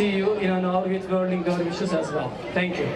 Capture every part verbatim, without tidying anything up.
see you in an hour with whirling dervishes as well. Thank you.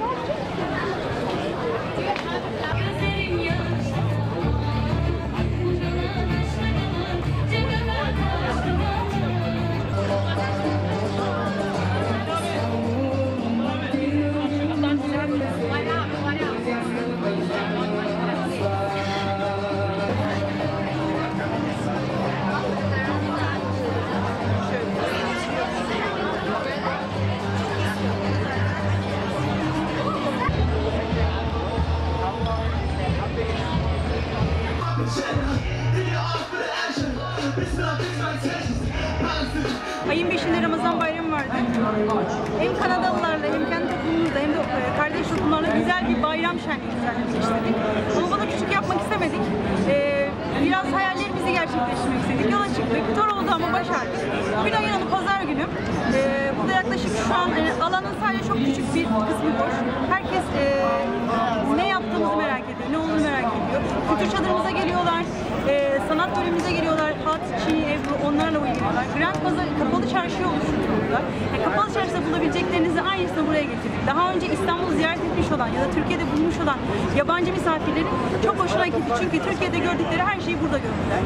Ayın beşinde Ramazan bayramı vardı. Hem Kanadalılarla hem kendi toplumumuzla hem de kardeş toplumlarla güzel bir bayram şenliği düzenlemek istedik. Ama bunu küçük yapmak istemedik. Ee, biraz hayallerimizi gerçekleştirmek istedik. Yola çıktık. Zor oldu ama başardık. Bir ayın adı pazar günü. Ee, burada yaklaşık şu an yani alanın sadece çok küçük bir kısmı boş. Herkes e, ne yaptığımızı merak ediyor, ne olduğunu merak ediyor. Kültür çadırımıza geliyorlar. Ee, sanat bölümümüze geliyorlar. Hat, Çiğ, Ebru onlarla ilgileniyorlar. Grand Pazar kapalı çarşıya oluşturuyorlar. Yani kapalı çarşıda bulabileceklerinizi aynısını buraya getirdik. Daha önce İstanbul'u ziyaret etmiş olan ya da Türkiye'de bulunmuş olan yabancı misafirlerin çok hoşuna gitti. Çünkü Türkiye'de gördükleri her şeyi burada gördüler.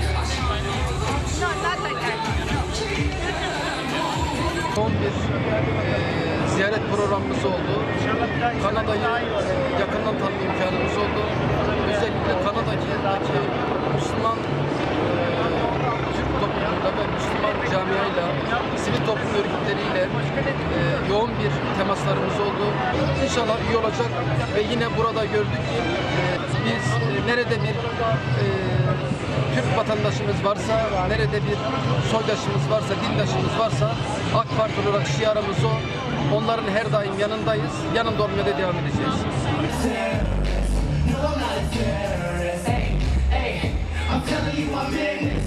Son bir e, ziyaret programımız oldu. Kanada'yı e, yakından tanıma imkanımız oldu. Özellikle Kanada'daki Müslüman e, Türk toplumuyla ve Müslüman camiayla, sivil toplum örgütleriyle e, yoğun bir temaslarımız oldu. İnşallah iyi olacak ve yine burada gördük ki e, biz e, nerede bir e, Türk vatandaşımız varsa, nerede bir soydaşımız varsa, dindaşımız varsa AK Parti olarak şiarımız o. Onların her daim yanındayız. Yanında olmaya da devam edeceğiz. I'm telling you, my man.